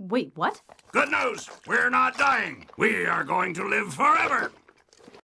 Wait, what? Good news! We're not dying. We are going to live forever.